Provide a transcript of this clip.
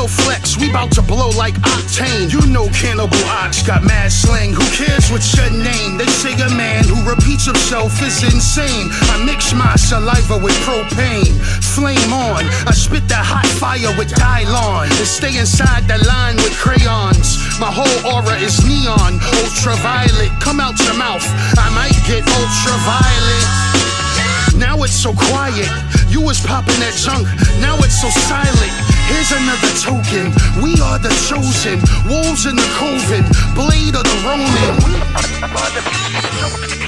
Yo, Flex, we bout to blow like Octane. You know Cannibal Ox got mad slang. Who cares what's your name? They say a man who repeats himself is insane. I mix my saliva with propane. Flame on, I spit that hot fire with Dylon and stay inside the line with crayons. My whole aura is neon, ultraviolet. Come out your mouth, I might get ultraviolet. Now it's so quiet, you was popping that junk, now it's so silent. Here's another token, we are the chosen, wolves in the coven, blade of the Roman.